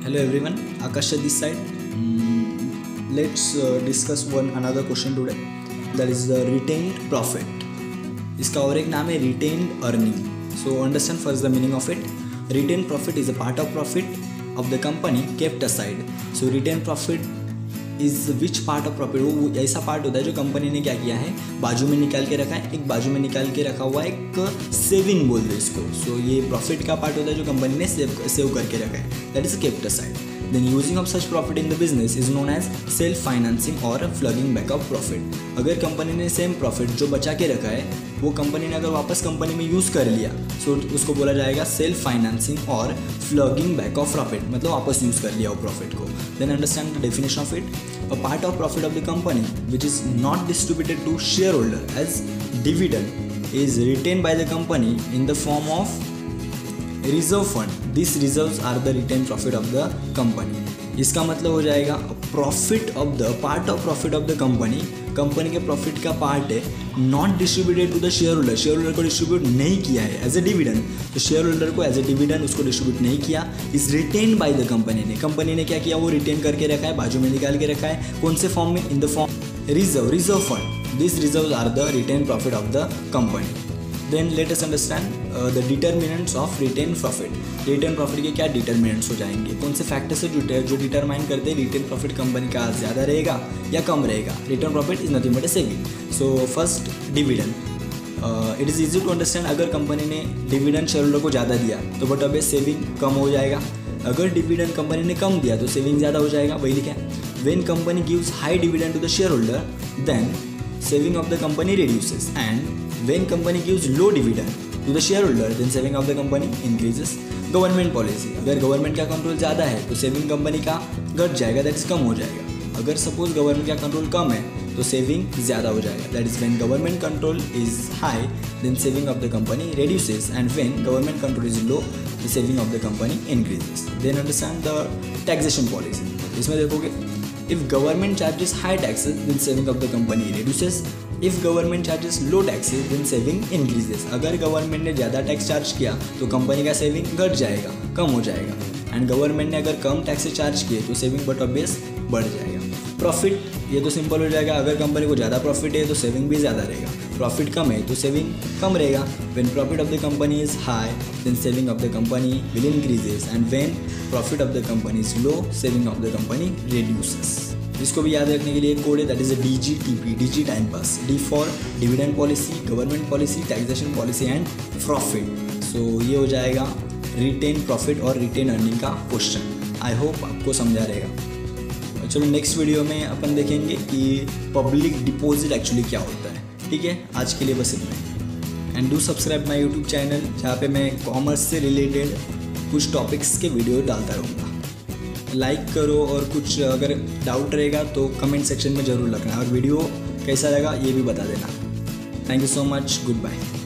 Hello everyone, Akash this side. Let's discuss another question today. That is the retained profit. इसका और एक नाम है retained earning. So understand first the meaning of it. Retained profit is a part of profit of the company kept aside. So retained profit is which part of profit? वो ऐसा part होता है जो कंपनी ने क्या किया है, बाजू में निकाल के रखा है, एक बाजू में निकाल के रखा हुआ एक सेविंग बोल दो इसको. सो ये प्रॉफिट का पार्ट होता है जो कंपनी ने सेव करके रखा है. That is kept aside. Then using of such profit in the business is known as self financing or plugging back of profit. अगर कंपनी ने सेम प्रॉफिट जो बचा के रखा है वो कंपनी ने अगर वापस कंपनी में यूज़ कर लिया सो उसको बोला जाएगा सेल्फ फाइनेंसिंग और प्लगिंग बैक ऑफ प्रॉफिट, मतलब वापस यूज़ कर लिया वो प्रॉफिट को. Then understand the definition of it. A part of profit of the company which is not distributed to shareholder as dividend is retain by the company in the form of reserve fund. This reserves are the retain profit of the company. इसका मतलब हो जाएगा profit of the part of profit of the company, company के profit का part है, not distributed to the shareholder. Shareholder को distribute नहीं किया है एज ए डिविडेंड, तो शेयर होल्डर को एज ए डिविडेंड उसको डिस्ट्रीब्यूट नहीं किया. Is retain by the company ने, कंपनी ने क्या किया वो रिटेन करके रखा है, बाजू में निकाल के रखा है. कौन से फॉर्म में? In the form reserve fund. This reserve are the retain profit of the company. Then let us understand the determinants of retain profit. Retain profit के क्या डिटर्मिनेंट्स हो जाएंगे, कौन से फैक्टर्स है जो डिटरमाइन करते हैं रिटेन प्रॉफिट कंपनी का ज़्यादा रहेगा या कम रहेगा. Retain profit is nothing but a saving. So first dividend. It is easy to understand. अगर कंपनी ने डिविडेंड शेयर होल्डर को ज़्यादा दिया तो बट अब सेविंग कम हो जाएगा. अगर डिविडेंड कंपनी ने कम दिया तो सेविंग ज़्यादा हो जाएगा. वही लिखा है. When company gives high dividend to the shareholder then saving of the company reduces, and when company gives low dividend to the shareholder then saving of the company increases. Government policy. अगर government का control ज़्यादा है तो shaving company का घट जाएगा, that is come हो जाएगा. अगर सपोज गवर्नमेंट का कंट्रोल कम है तो सेविंग ज़्यादा हो जाएगा. That is when government control is high then saving of the company reduces, and when government control is low the saving of the company increases. Then understand the taxation policy. इसमें देखोगे if government charges high taxes then saving of the company reduces. If government charges low taxes then saving increases. अगर government ने ज़्यादा tax charge किया तो company का saving घट जाएगा, कम हो जाएगा. एंड गवर्नमेंट ने अगर कम टैक्सेस चार्ज किए तो सेविंग बट ऑब्वियस बढ़ जाएगा. प्रॉफिट ये तो सिंपल हो जाएगा. अगर कंपनी को ज़्यादा प्रॉफिट है तो सेविंग भी ज़्यादा रहेगा. प्रॉफिट कम है तो सेविंग कम रहेगा. When profit of the company is high then saving of the company will increases, and when profit of the company is low saving of the company reduces. इसको भी याद रखने के लिए कोड है, that is DGTP, DG time pass. D for dividend policy, government policy, taxation policy and profit. So ये हो जाएगा रिटेन प्रॉफिट और रिटेन अर्निंग का क्वेश्चन. आई होप आपको समझा रहेगा. चलो नेक्स्ट वीडियो में अपन देखेंगे कि पब्लिक डिपॉजिट एक्चुअली क्या होता है. ठीक है, आज के लिए बस इतना ही. And do subscribe my YouTube channel जहाँ पे मैं कॉमर्स से रिलेटेड कुछ टॉपिक्स के वीडियो डालता रहूँगा. लाइक करो और कुछ अगर डाउट रहेगा तो कमेंट सेक्शन में ज़रूर रखना, और वीडियो कैसा लगा ये भी बता देना. Thank you so much. Good bye.